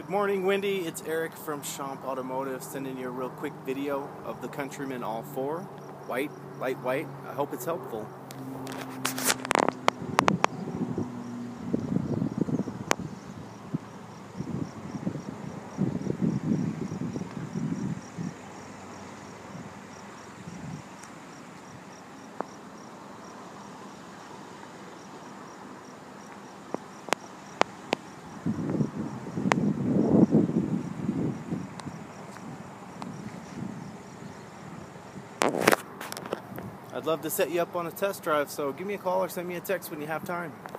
Good morning, Wendy. It's Eric from Champ Automotive sending you a real quick video of the Countryman All 4. White, light white. I hope it's helpful. I'd love to set you up on a test drive, so give me a call or send me a text when you have time.